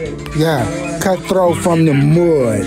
Yeah, cutthroat from the mud.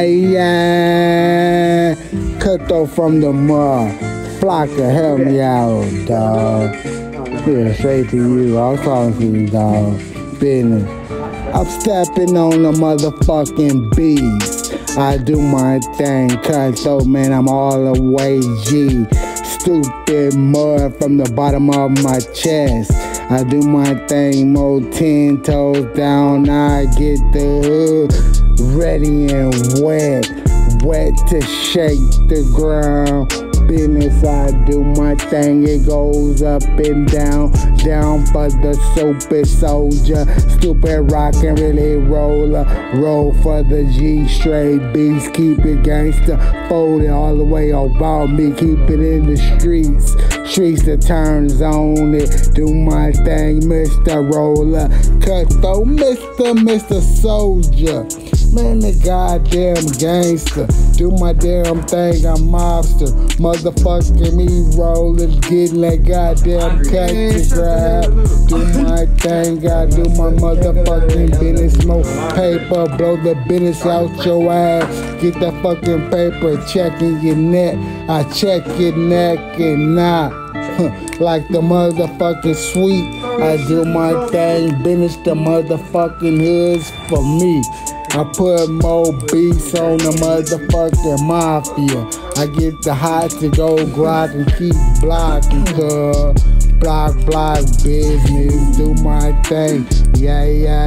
Yeah, cutthroat from the mud. Flocka, help me out, dog. Yeah, straight to you. I was talking to you, dog. Business. I'm stepping on the motherfucking beat. I do my thing, cutthroat, man. I'm all the way G. Stupid mud from the bottom of my chest. I do my thing, more 10 toes down. I get the hood ready and wet to shake the ground. Business, I do my thing, it goes up and down for the stupid soldier. Stupid rockin' really roll for the G straight beats. Keep it gangsta, fold it all the way about me. Keep it in the streets that turns on it. Do my thing, Mr. Roller, cutthroat, Mr. Soldier. Man, the goddamn gangster. Do my damn thing, I'm mobster. Motherfucking me rollin', getting that goddamn cut to grab. Do my thing, I do my motherfucking business. Smoke paper, blow the business out your ass. Get that fucking paper, checking your neck. I check your neck and not like the motherfucking sweet. I do my thing, business, the motherfucking hoods for me. I put more beats on the motherfucking mafia. I get the hot to go Glock and keep blocking, cuz block business, do my thing. Yeah.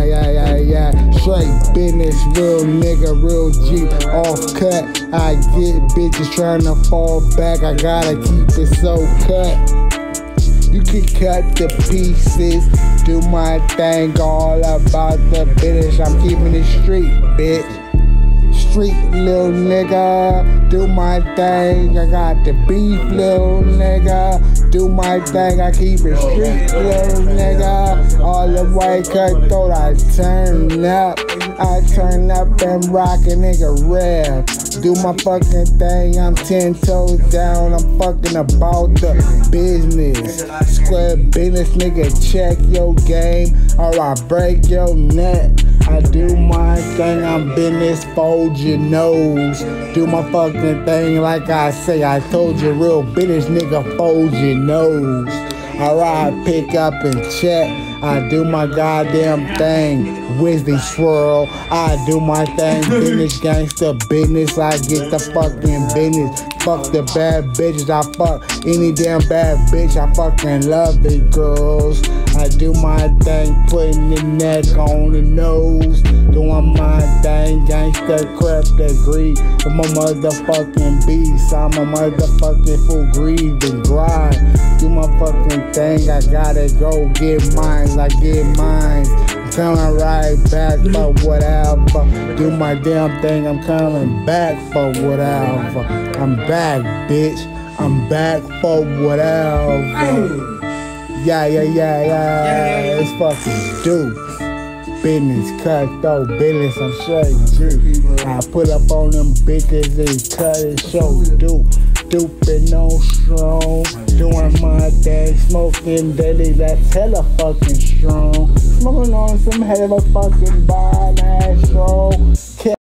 Straight business, real nigga, real G. Off cut, I get bitches trying to fall back. I gotta keep it so cut. You can cut the pieces, do my thing, all about the business. I'm keeping it street, bitch. Street, little nigga, do my thing. I got the beef, little nigga. Do my thing, I keep it street, little nigga. All the way cutthroat, I turn up and rock a nigga rap. Do my fucking thing, I'm 10 toes down, I'm fucking about the business. Square business, nigga, check your game or I break your neck. I do my thing, I'm business, fold your nose. Do my fucking thing like I say, I told you, real business, nigga, fold your nose. Alright, pick up and check. I do my goddamn thing, Wednesday swirl. I do my thing, business, gangsta business. I get the fucking business. Fuck the bad bitches, I fuck any damn bad bitch. I fucking love the girls. I do my thing, putting the neck on the nose. Doing my thing, gangsta crap that greed. I'm a motherfucking beast. I'm a motherfucking full greed and grind. Do my fucking thing, I gotta go get mine. I get mine. I'm coming right back for whatever. Do my damn thing, I'm coming back for whatever. I'm back, bitch. I'm back for whatever. Yeah. It's fucking dope. Business, cutthroat, business, I'm straight G. I put up on them bitches and cut it so dope. Stupid, no strong. Doing my thing, smoking daily, that's hella fucking strong. Smoking on some hella fucking bomb ass strong.